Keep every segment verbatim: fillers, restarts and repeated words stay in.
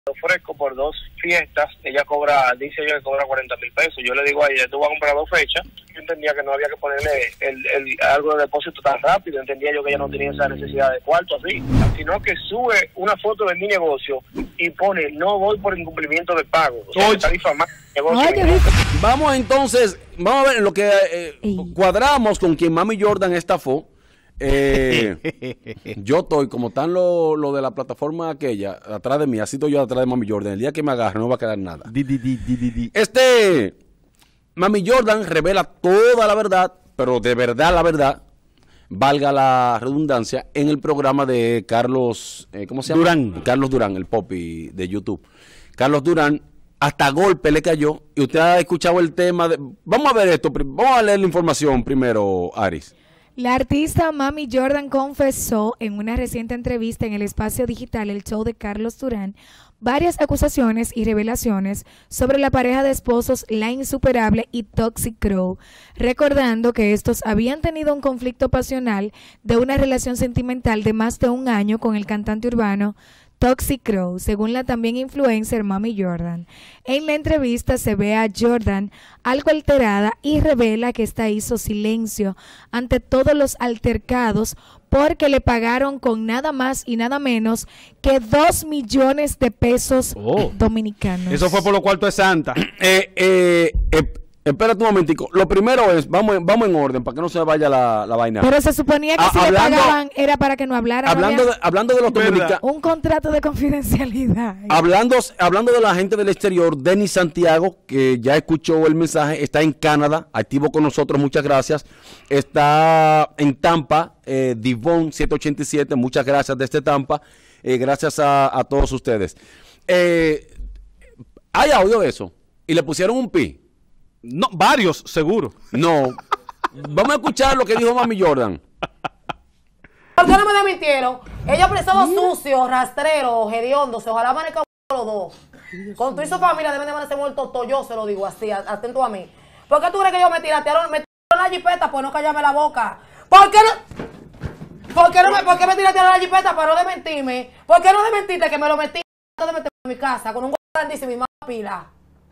ofrezco por dos fiestas, ella cobra, dice ella que cobra cuarenta mil pesos, yo le digo a ella, tú vas a comprar dos fechas, yo entendía que no había que ponerle el, el, algo de depósito tan rápido, entendía yo que ella no tenía esa necesidad de cuarto así, sino que sube una foto de mi negocio y pone, no voy por incumplimiento de pago, o sea, está difamando el negocio. Vamos entonces, vamos a ver lo que eh, cuadramos con quien Mami Jordan estafó. Eh, yo estoy, como están lo, lo de la plataforma aquella, atrás de mí, así estoy yo atrás de Mami Jordan. El día que me agarre no va a quedar nada. Di, di, di, di, di. Este, Mami Jordan revela toda la verdad, pero de verdad la verdad, valga la redundancia, en el programa de Carlos, eh, ¿cómo se llama? Durán. Carlos Durán, el popi de YouTube. Carlos Durán, hasta golpe le cayó, y usted ha escuchado el tema de... Vamos a ver esto, vamos a leer la información primero, Aris. La artista Mami Jordan confesó en una reciente entrevista en el espacio digital El Show de Carlos Durán varias acusaciones y revelaciones sobre la pareja de esposos La Insuperable y Toxic Crow, recordando que estos habían tenido un conflicto pasional de una relación sentimental de más de un año con el cantante urbano Toxic Crow, según la también influencer Mami Jordan. En la entrevista se ve a Jordan algo alterada y revela que ésta hizo silencio ante todos los altercados porque le pagaron con nada más y nada menos que dos millones de pesos oh. dominicanos. Eso fue por lo cuarto de Santa. eh, eh, eh, Espérate un momentico. Lo primero es, vamos, vamos en orden, para que no se vaya la, la vaina. Pero se suponía que ah, si hablando, le pagaban era para que no hablara. Hablando, no de, hablando de los dominicanos. Un contrato de confidencialidad. Hablando, hablando de la gente del exterior, Denis Santiago, que ya escuchó el mensaje, está en Canadá, activo con nosotros, muchas gracias. Está en Tampa, eh, Divon siete ochenta y siete, muchas gracias desde Tampa. Eh, gracias a, a todos ustedes. Eh, ¿Hay audio de eso? ¿Y le pusieron un pi? No, varios, seguro. No. Vamos a escuchar lo que dijo Mami Jordan. ¿Por qué no me desmintieron? Ellos son sucios, rastreros, hediondos. Ojalá manejen los dos. Con tu y su familia deben de amanecer muertos todos. Yo se lo digo así, atento a mí. ¿Por qué tú crees que yo me tiratearon, me tiraron la jipeta? Pues no callarme la boca. ¿Por qué no? ¿Por qué, no me, ¿Por qué me tiratearon la jipeta para no desmentirme? ¿Por qué no desmentiste que me lo metí en mi casa con un grandísimo y más pila?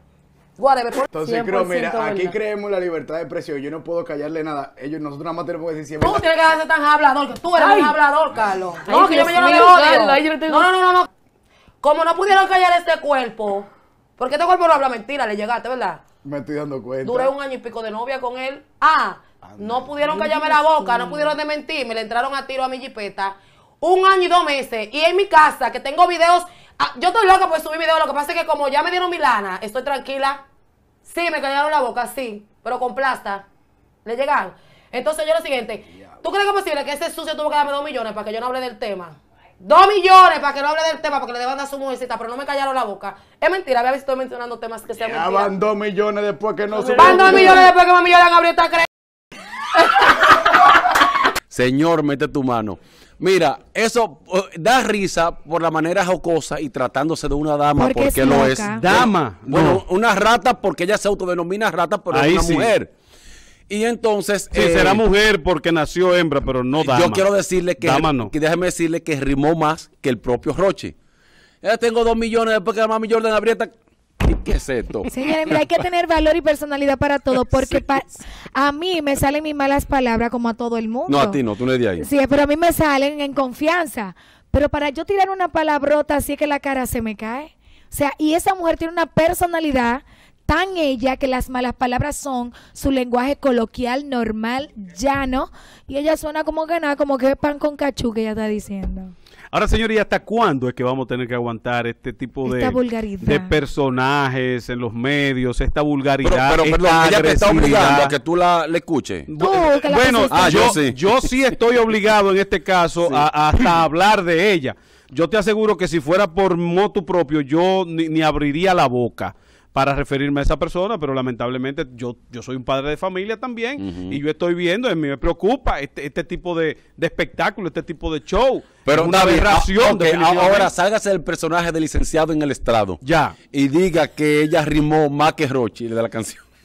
Entonces creo, mira, aquí creemos la libertad de expresión. Yo no puedo callarle nada. Ellos, nosotros nada más tenemos que decir siempre. Tú tienes que ser tan hablador, que tú eres un hablador, Carlos. No, que yo me lleno de odio. No, no, no, no. Como no pudieron callar este cuerpo, porque este cuerpo no habla mentira, le llegaste, ¿verdad? Me estoy dando cuenta. Duré un año y pico de novia con él. Ah, no pudieron callarme la boca, no pudieron desmentirme, le entraron a tiro a mi jipeta. Un año y dos meses. Y en mi casa, que tengo videos. Ah, yo estoy loca por subir videos. Lo que pasa es que como ya me dieron mi lana, estoy tranquila. Sí, me callaron la boca, sí, pero con plasta. Le llegaron. Entonces yo lo siguiente. ¿Tú crees que es posible que ese sucio tuvo que darme dos millones para que yo no hable del tema? Dos millones para que no hable del tema, para que le deban a su mujercita, pero no me callaron la boca. Es mentira, a ver si estoy mencionando temas que sean mentiras. Van dos millones después que no se... Van dos millones después que Mami Jordan abrió esta cre... Señor, mete tu mano. Mira, eso uh, da risa por la manera jocosa y tratándose de una dama porque, porque lo es. Dama. Bueno, no. Una rata porque ella se autodenomina rata, pero Ahí es una sí. mujer. Y entonces... Sí, eh, será mujer porque nació hembra, pero no dama. Yo quiero decirle que... Dama no. que déjeme decirle que rimó más que el propio Rochi. Ya tengo dos millones después que la Mami Jordan aprieta... ¿Qué es esto? Señores, mira, hay que tener valor y personalidad para todo, porque sí. pa a mí me salen mis malas palabras como a todo el mundo. No, a ti no, tú no eres de ahí. Sí, pero a mí me salen en confianza. Pero para yo tirar una palabrota así que la cara se me cae. O sea, y esa mujer tiene una personalidad tan ella que las malas palabras son su lenguaje coloquial, normal, llano, y ella suena como que nada, como que es pan con cachú que ella está diciendo. Ahora, señor, ¿y hasta cuándo es que vamos a tener que aguantar este tipo de, de personajes en los medios, esta vulgaridad, pero, pero, esta perdón, ella te está obligando a que tú la, la escuches? Tú, que la bueno, ah, yo, yo, sí. yo sí estoy obligado en este caso sí. a, a hasta hablar de ella. Yo te aseguro que si fuera por motu propio, yo ni, ni abriría la boca para referirme a esa persona, pero lamentablemente yo, yo soy un padre de familia también, uh-huh. y yo estoy viendo, a mí me preocupa este, este tipo de, de espectáculo, este tipo de show. Pero una aberración. Okay, ahora sálgase el personaje del licenciado en el estrado. Ya. Y diga que ella rimó más que Rochi de la canción.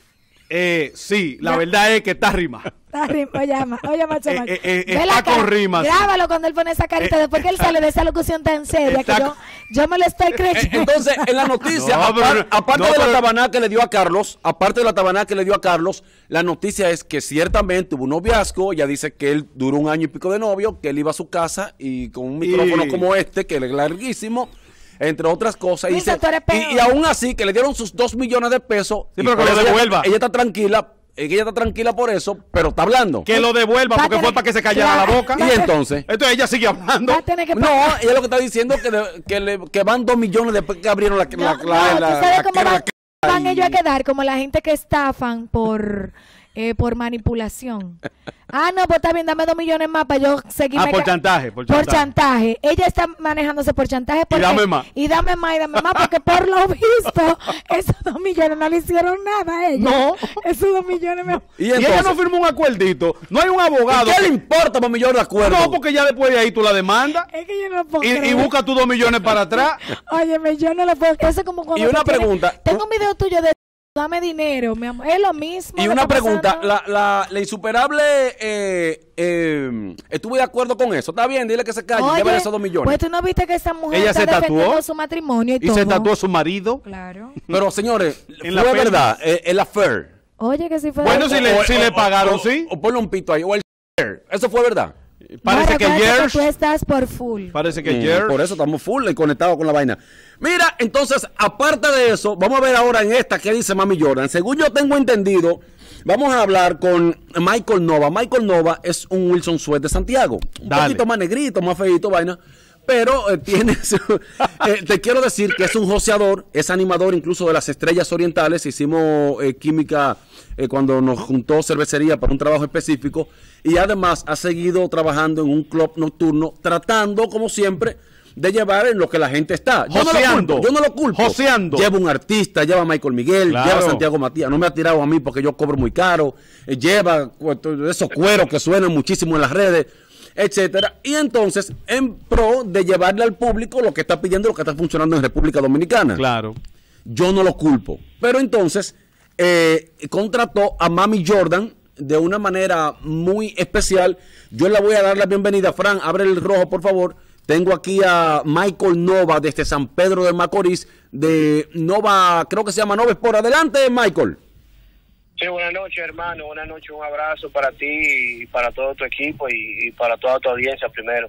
Eh, sí, la ya. verdad es que está rima. Está rima, oye, oye, macho, eh, eh, eh, está con cara, rimas. Grábalo cuando él pone esa carita, eh, después que él sale de esa locución tan seria que yo, yo me lo estoy creyendo. Entonces, en la noticia, no, apar, pero, aparte no, de la pero, tabaná que le dio a Carlos, aparte de la tabaná que le dio a Carlos, la noticia es que ciertamente hubo un noviazgo. Ella dice que él duró un año y pico de novio, que él iba a su casa y con un micrófono y... como este, que es larguísimo, entre otras cosas, y, dice, y, y aún así que le dieron sus dos millones de pesos. Sí, pero que lo devuelva. Ella, ella está tranquila, ella está tranquila por eso, pero está hablando. Que lo devuelva porque fue para que se callara claro. la boca. Y entonces, entonces ella sigue hablando. No, ella lo que está diciendo es que, de, que, le, que van dos millones después que abrieron la, no, la, no, la, ¿tú la, sabes la, cómo la, van, la, van ellos a quedar? Como la gente que estafan por eh, por manipulación. Ah, no, pues está bien, dame dos millones más para yo seguirme. Ah, por chantaje, por chantaje. Por chantaje. Ella está manejándose por chantaje. Porque, y dame más. Y dame más, y dame más, porque por lo visto, esos dos millones no le hicieron nada a ella. No. Esos dos millones me... ¿Y, y ella no firmó un acuerdito. No hay un abogado. ¿Qué que... le importa para millones de acuerdo? No, porque ya después de ahí tú la demandas. Es que yo no puedo y, y busca tus dos millones para atrás. Óyeme, yo no le puedo... Eso es como cuando... Y una pregunta. Tienes... Tengo un video tuyo de... Dame dinero, mi amor. Es lo mismo. Y una pregunta, la, la, la insuperable, eh, eh, estuve de acuerdo con eso. Está bien, dile que se calle, llévale esos dos millones. Pues tú no viste que esa mujer ella está se tatuó su matrimonio y, y todo. se tatuó su marido. Claro. Pero señores, en fue la verdad, eh, el affair. Oye, que si fue bueno, verdad. si le, o, si o, le o, pagaron, o, sí. O, o ponle un pito ahí, o el eso fue verdad. Parece no, que ayer. Tú estás por full. Parece que ayer. Mm, por eso estamos full y conectados con la vaina. Mira, entonces, aparte de eso, vamos a ver ahora en esta que dice Mami Jordan. Según yo tengo entendido, vamos a hablar con Michael Nova. Michael Nova es un Wilson Sweat de Santiago. Un Dale. poquito más negrito, más feito, vaina. Pero eh, tiene, eh, te quiero decir que es un joseador, es animador incluso de las Estrellas Orientales. Hicimos eh, química eh, cuando nos juntó cervecería para un trabajo específico. Y además ha seguido trabajando en un club nocturno, tratando, como siempre, de llevar en lo que la gente está. Yo joseando, no lo culpo. Yo no lo culpo. Joseando. Lleva un artista, lleva a Michael Miguel, claro. lleva a Santiago Matías. No me ha tirado a mí porque yo cobro muy caro. Eh, lleva esos cueros que suenan muchísimo en las redes, etcétera. Y entonces, en pro de llevarle al público lo que está pidiendo, lo que está funcionando en República Dominicana. Claro. Yo no lo culpo. Pero entonces, eh, contrató a Mami Jordan de una manera muy especial. Yo le voy a dar la bienvenida. Fran, abre el rojo, por favor. Tengo aquí a Michael Nova desde San Pedro de Macorís, de Nova, creo que se llama Nova Sport. Adelante, Michael. Sí, buenas noches, hermano. Buenas noches, un abrazo para ti y para todo tu equipo y, y para toda tu audiencia primero.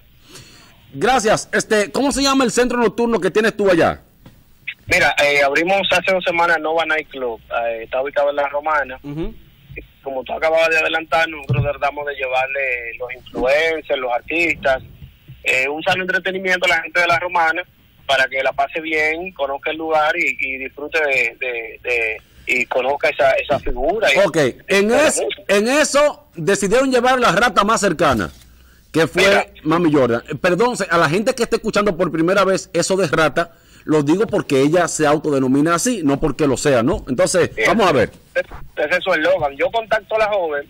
Gracias. Este, ¿cómo se llama el centro nocturno que tienes tú allá? Mira, eh, abrimos hace dos semanas Nova Night Club. Eh, está ubicado en La Romana. Uh-huh. Como tú acabas de adelantar, nosotros tratamos de llevarle los influencers, los artistas, eh, un sano entretenimiento a la gente de La Romana para que la pase bien, conozca el lugar y, y disfrute de, de, de y conozca esa, esa figura. Y, ok, en, es, en eso decidieron llevar la rata más cercana, que fue Mira, Mami Jordan. Perdón, a la gente que esté escuchando por primera vez eso de rata, lo digo porque ella se autodenomina así, no porque lo sea, ¿no? Entonces, sí, vamos a ver. Ese es su eslogan. Yo contacto a la joven.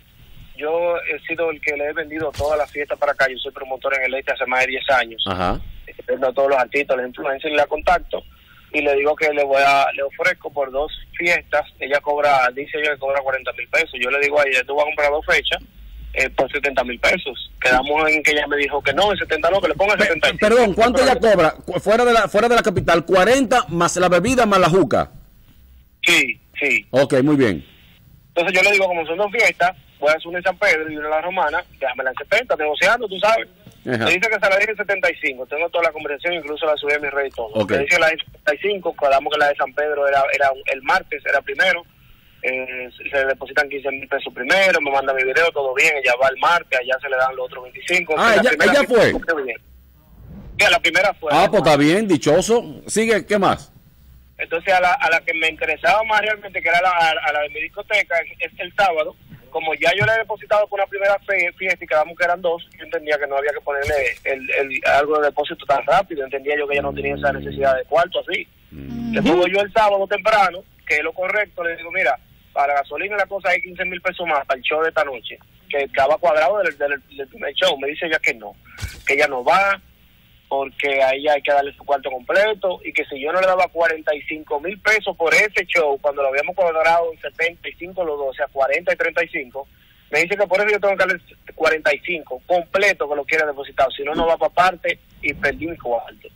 Yo he sido el que le he vendido todas las fiestas para acá. Yo soy promotor en el este hace más de diez años. Ajá. Vendo a todos los artistas, los influencers, y la contacto. Y le digo que le voy a, le ofrezco por dos fiestas. Ella cobra, dice ella que cobra cuarenta mil pesos. Yo le digo a ella, tú vas a comprar dos fechas eh, por setenta mil pesos. Quedamos en que ella me dijo que no, en setenta no, que le ponga setenta y cinco. Perdón, ¿cuánto ella cobra? Fuera de la fuera de la capital, cuarenta más la bebida más la juca. Sí, sí. Ok, muy bien. Entonces yo le digo, como son dos fiestas, voy a hacer una en San Pedro y una en La Romana, déjamela en setenta, negociando, tú sabes. Ajá. Me dice que se la dije en setenta y cinco, tengo toda la conversación, incluso la subí a mi red y todo. Okay. Me dice la de setenta y cinco, quedamos que la de San Pedro era, era el martes, era primero, eh, se depositan quince mil pesos primero, me manda mi video, todo bien, ella va el martes, allá se le dan los otros veinticinco. Ah, ella, ella fue. Sí, la primera fue. Ah, pues está bien, dichoso. Sigue, ¿qué más? Entonces a la, a la que me interesaba más realmente, que era la, a, a la de mi discoteca, es, es el sábado. Como ya yo le he depositado por una primera fe, fiesta y quedamos que eran dos, yo entendía que no había que ponerle el, el, algo de depósito tan rápido. Entendía yo que ella no tenía esa necesidad de cuarto así. Mm-hmm. Le pongo yo el sábado temprano, que es lo correcto, le digo, mira, para gasolina la cosa hay quince mil pesos más para el show de esta noche, que estaba cuadrado del, del, del primer show. Me dice ella que no, que ella no va, porque a ella hay que darle su cuarto completo, y que si yo no le daba cuarenta y cinco mil pesos por ese show, cuando lo habíamos cuadrado en setenta y cinco los dos, o sea, cuarenta y treinta y cinco, me dice que por eso yo tengo que darle cuarenta y cinco completo que lo quiera depositado, si no, no va para parte, y perdí mi cuarto.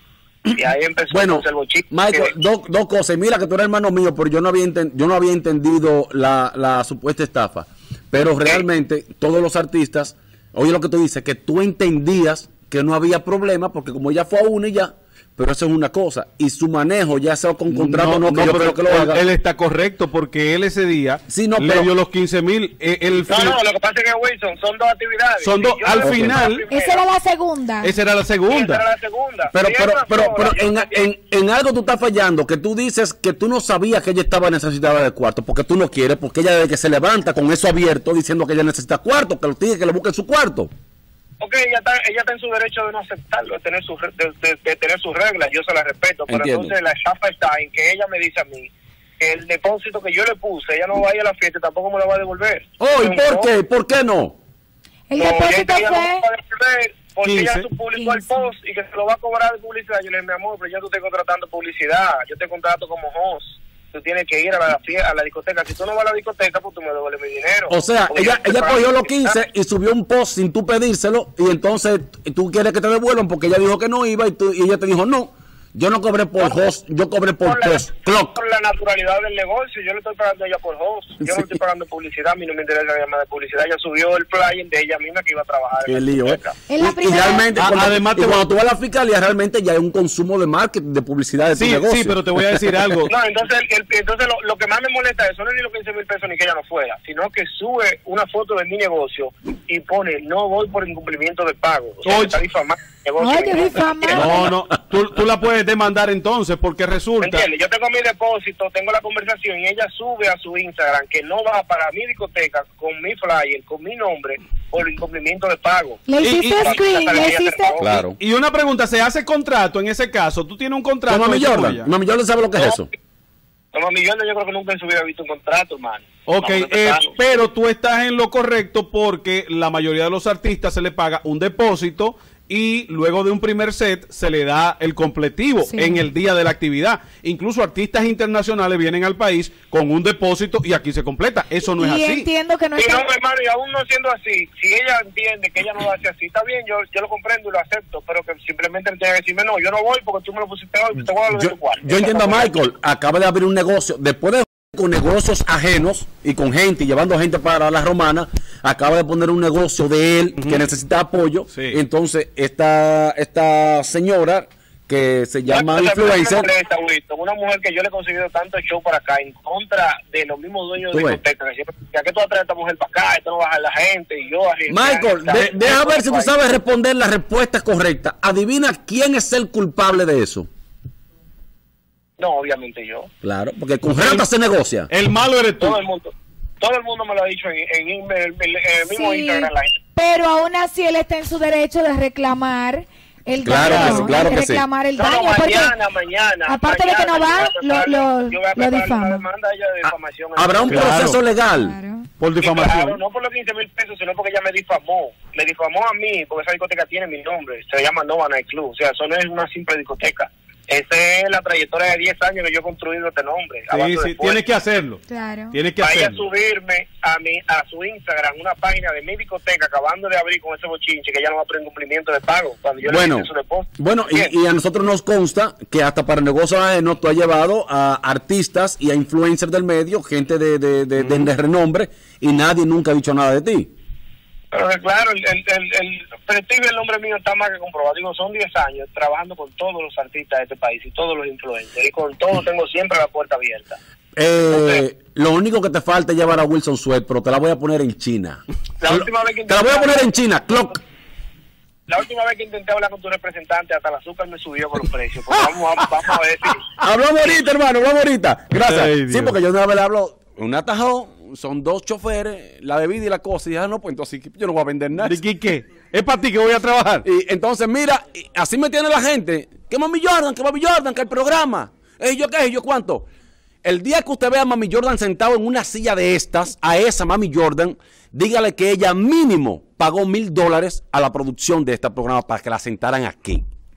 Y ahí empezó bueno, el bochito. Michael, que... dos dos cosas. Mira que tú eres hermano mío, pero yo no había, enten yo no había entendido la, la supuesta estafa. Pero realmente ¿Sí? todos los artistas, oye lo que tú dices, que tú entendías que no había problema, porque como ella fue a una y ya, pero eso es una cosa. Y su manejo, ya sea con contrato o no, no, que yo creo que lo él, haga. Él está correcto, porque él ese día sí, no, le pero, dio los quince mil. El no, no, lo que pasa es que Wilson, son dos actividades. Son dos, al final. Esa era la segunda. Esa era la segunda. Esa era la segunda. Pero, pero, pero, pero, pero en, en, en algo tú estás fallando, que tú dices que tú no sabías que ella estaba necesitada de cuarto, porque tú no quieres, porque ella desde que se levanta con eso abierto, diciendo que ella necesita cuarto, que lo tiene, que le busque su cuarto. Ok, ella está, ella está en su derecho de no aceptarlo, de tener, su, de, de, de tener sus reglas, yo se las respeto, pero Entiendo. Entonces la estafa está en que ella me dice a mí que el depósito que yo le puse, ella no va a ir a la fiesta y tampoco me lo va a devolver. Oh, ¿y por qué? ¿Por qué no? El no, depósito ella, ella fue... no va a devolver porque quince. ella publicó el post y que se lo va a cobrar de publicidad. Yo le dije, mi amor, pero yo no te estoy contratando publicidad, yo te contrato como host. Tú tienes que ir a la, a la discoteca. Si tú no vas a la discoteca, pues tú me devuelves mi dinero. O sea, porque ella ella cogió los quince y subió un post sin tú pedírselo, y entonces tú quieres que te devuelvan porque ella dijo que no iba y, tú, y ella te dijo no. Yo no cobré por no, host, yo cobré por, por post. La, por la naturalidad del negocio, yo le estoy pagando a ella por host. Yo sí. no estoy pagando publicidad, a mí no me interesa la llamada de publicidad. Ella subió el flyer de ella misma que iba a trabajar. Qué lío, ¿eh? En la y, y realmente, ah, cuando, además y cuando tú vas a la fiscalía, realmente ya hay un consumo de marketing, de publicidad de sí, tu negocio. Sí, pero te voy a decir algo. No, entonces, el, entonces lo, lo que más me molesta es, no es ni los quince mil pesos ni que ella no fuera, sino que sube una foto de mi negocio y pone, no voy por incumplimiento de pago. O sea, está difamando. Oye, difamando. No, no, tú, tú la puedes demandar entonces, porque resulta... ¿Entiendes? Yo tengo mi depósito, tengo la conversación y ella sube a su Instagram que no va para mi discoteca con mi flyer, con mi nombre, por incumplimiento de pago. Le hiciste y, y, screen, le hiciste... Claro. Y una pregunta, ¿se hace contrato en ese caso? ¿Tú tienes un contrato? Mami Jordan, Mami Jordan sabe lo que es eso. No, Mami Jordan yo creo que nunca en su vida ha visto un contrato, man. Ok, eh, pero tú estás en lo correcto porque la mayoría de los artistas se le paga un depósito y luego de un primer set se le da el completivo sí. en el día de la actividad. Incluso artistas internacionales vienen al país con un depósito y aquí se completa. Eso no y es así. Entiendo que no, sí, está... no, hermano, y aún no siendo así, si ella entiende que ella no lo hace así, está bien, yo, yo lo comprendo y lo acepto, pero que simplemente tiene que decirme, no, yo no voy porque tú me lo pusiste hoy, te voy a dar lo de tu cuarto. Yo entiendo a Michael, acaba de abrir un negocio, después de con negocios ajenos y con gente, y llevando gente para la romana, acaba de poner un negocio de él uh-huh. que necesita apoyo. Sí. Entonces, esta, esta señora que se llama no, influencer. Molesta, una mujer que yo le he conseguido tanto show para acá en contra de los mismos dueños de discotecas. ¿A qué tú vas a traer a esta mujer para acá? Esto no baja la gente y yo. Michael, de, deja ver si tú sabes responder la respuesta correcta. Adivina quién es el culpable de eso. No, obviamente yo. Claro, porque con rata se negocia. El malo eres tú. Todo el mundo, todo el mundo me lo ha dicho en, en, en, en, en el mismo sí, Instagram. La gente. Pero aún así él está en su derecho de reclamar el claro daño, que sí, claro que reclamar sí. el daño. No, no, mañana, porque, mañana. Aparte mañana, de que no va, lo, lo, yo voy a lo difama. demanda ella de difamación. Ah, habrá un claro. proceso legal Claro. Por difamación. Claro, no por los quince mil pesos, sino porque ella me difamó. Me difamó a mí, porque esa discoteca tiene mi nombre. Se llama Nova Night Club. O sea, eso no es una simple discoteca. Esa es la trayectoria de diez años que yo he construido este nombre. Sí, sí, tienes que hacerlo. Claro. Tienes que Vaya hacerlo. a subirme a mi, a su Instagram una página de mi discoteca acabando de abrir con ese bochinche que ya no va por incumplimiento de pago. Cuando yo bueno, le hice su depósito. Bueno, y, y a nosotros nos consta que hasta para negocios ajenos tú has llevado a artistas y a influencers del medio, gente de, de, de, mm. de, de renombre, y nadie nunca ha dicho nada de ti. Pero que claro, el, el, el, el prestigio del nombre mío está más que comprobado. Digo, son diez años trabajando con todos los artistas de este país y todos los influencers. Y con todos tengo siempre la puerta abierta. Eh, okay. Lo único que te falta es llevar a Wilson Sweat, pero te la voy a poner en China. La última vez que te la voy a poner en China, clock. La última vez que intenté hablar con tu representante, hasta el azúcar me subió con los precios. Pues vamos, vamos, vamos a ver si... Hablamos ahorita, hermano, hablamos ahorita. Gracias. Ay, sí, porque yo una vez le hablo, un atajón, son dos choferes, la bebida y la cosa, y ya no, pues entonces yo no voy a vender nada. ¿De qué? qué? Es para ti que voy a trabajar. Y entonces, mira, así me tiene la gente. Que Mami Jordan, que Mami Jordan, que el programa. ¿Y yo qué? ¿Y yo cuánto? El día que usted vea a Mami Jordan sentado en una silla de estas, a esa Mami Jordan, dígale que ella mínimo pagó mil dólares a la producción de este programa para que la sentaran aquí.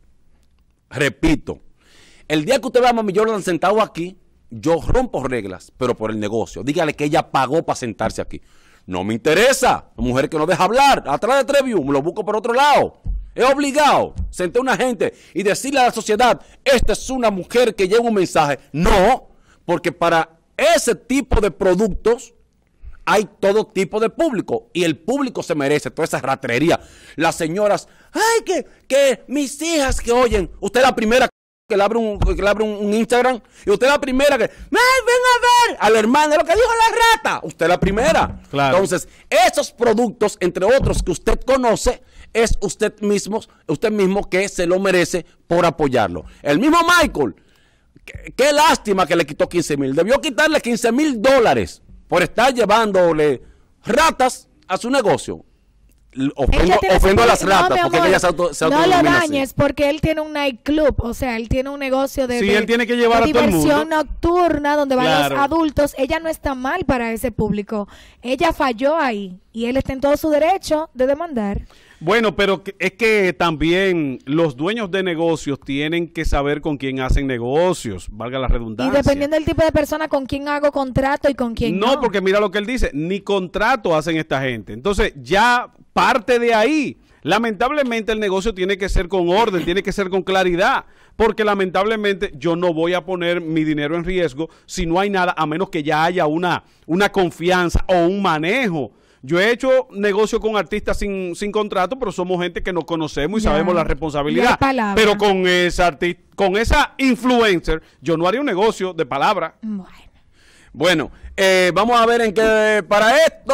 repito, el día que usted vea a Mami Jordan sentado aquí, yo rompo reglas, pero por el negocio. Dígale que ella pagó para sentarse aquí. No me interesa. Una mujer que no deja hablar, atrás de Trevium, me lo busco por otro lado. Es obligado sentar a una gente y decirle a la sociedad, esta es una mujer que lleva un mensaje. No, porque para ese tipo de productos hay todo tipo de público y el público se merece toda esa ratrería. Las señoras, ay, que, que mis hijas que oyen, usted es la primera que le abre un, que le abre un, un Instagram y usted es la primera que, ven a ver al hermano, lo que dijo la rata, usted es la primera. Claro. Entonces, esos productos, entre otros que usted conoce, es usted mismo, usted mismo que se lo merece por apoyarlo. El mismo Michael, qué, qué lástima que le quitó quince mil, debió quitarle quince mil dólares por estar llevándole ratas a su negocio. Ofendo, ofendo a las ratas, no, porque amor, ella se auto, se no lo dañes, así. Porque él tiene un nightclub, o sea, él tiene un negocio de, sí, de, él tiene que llevar de a todo el mundo. diversión nocturna donde van claro. los adultos. Ella no está mal para ese público. Ella falló ahí y él está en todo su derecho de demandar. Bueno, pero es que también los dueños de negocios tienen que saber con quién hacen negocios, valga la redundancia. Y dependiendo del tipo de persona con quién hago contrato y con quién no. No, porque mira lo que él dice, ni contrato hacen esta gente. Entonces ya parte de ahí. Lamentablemente el negocio tiene que ser con orden, tiene que ser con claridad, porque lamentablemente yo no voy a poner mi dinero en riesgo si no hay nada, a menos que ya haya una, una confianza o un manejo. Yo he hecho negocio con artistas sin, sin contrato, pero somos gente que nos conocemos y ya sabemos la responsabilidad. Pero con esa artista, con esa influencer, yo no haría un negocio de palabra. Bueno, bueno eh, vamos a ver en qué para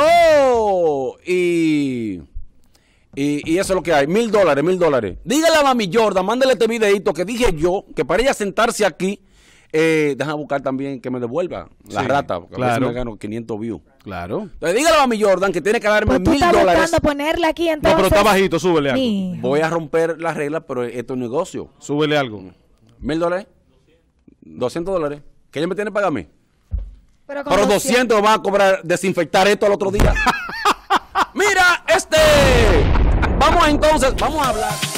esto y, y y eso es lo que hay. Mil dólares, mil dólares. Dígale a Mami Jordan, mándale este videito que dije yo, que para ella sentarse aquí. Eh, déjame buscar también que me devuelva la sí, rata, porque claro. a veces me gano quinientos views. Claro. Entonces dígale a Mami Jordan que tiene que darme pues mil dólares. Ponerla aquí, entonces. No, pero está bajito, súbele algo. Sí. Voy a romper las reglas, pero esto es un negocio. Súbele algo. ¿Mil dólares? ¿Doscientos dólares? ¿Qué ella me tiene que pagar a mí? Pero, pero doscientos van a cobrar desinfectar esto al otro día. Mira, este. Vamos entonces, vamos a hablar.